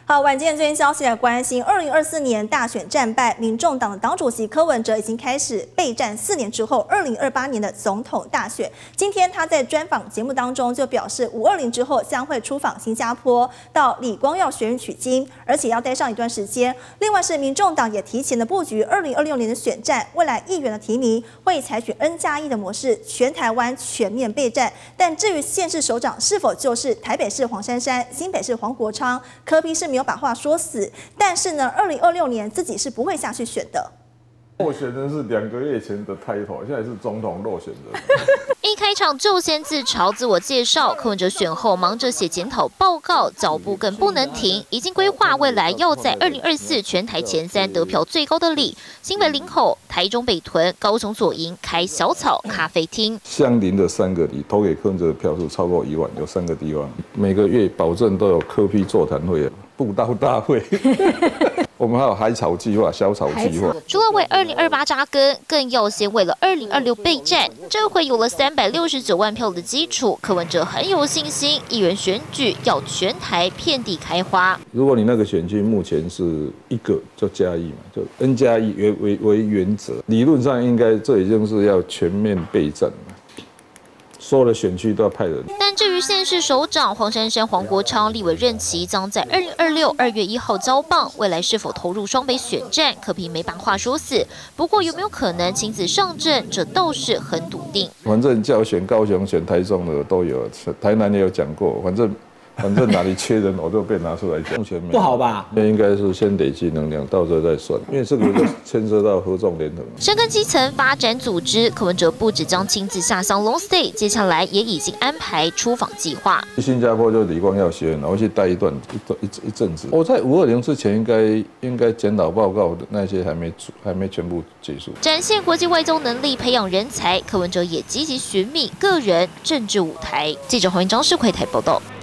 好，晚间最新消息来关心，2024年大选战败，民众党的党主席柯文哲已经开始备战4年之后2028年的总统大选。今天他在专访节目当中就表示，520之后将会出访新加坡，到李光耀学院取经，而且要待上一段时间。另外是民众党也提前的布局2026年的选战，未来议员的提名会采取 N+1的模式，全台湾全面备战。但至于县市首长是否就是台北市黄珊珊、新北市黄国昌，柯 P 是没有把话说死，但是呢，2026年自己是不会下去选的。 候选人是2个月前的title，现在是总统落选人。 一开场就先自嘲自我介绍，柯文哲选后忙着写检讨报告，脚步更不能停，已经规划未来要在2024全台前3得票最高的里，新北林口、台中北屯、高雄左营开小草咖啡厅。 相邻的3个里投给柯文哲的票数超过1万，有3个地方，每个月保证都有柯 P 座谈会、布道大会。我们还有海草计划、小草计划。 除了为2028扎根，更要先为了2026备战。这回有了369万票的基础，柯文哲很有信心，议员选举要全台遍地开花。 如果你那个选区目前是1个就+1嘛，就 N+1为原则，理论上应该这已经是要全面备战了。所有的选区都要派人。 但至于县市首长黄珊珊、黄国昌立委任期将在2026 2月1号交棒，未来是否投入双北选战，柯 P 没把话说死。不过有没有可能亲自上阵，这倒是很笃定。 反正叫选高雄、选台中的都有，台南也有讲过，反正哪里缺人，我就被拿出来讲。目前不好吧？ 应该是先累积能量，到时候再算，因为这个就牵涉到合纵连横。 深耕基层发展组织，柯文哲不只将亲自下乡 long stay， 接下来也已经安排出访计划。 新加坡就李光耀学院，我去待一阵子。我在520之前应该检讨报告的那些还没全部结束。 展现国际外交能力，培养人才，柯文哲也积极寻觅个人政治舞台。记者黄张世奎台报道。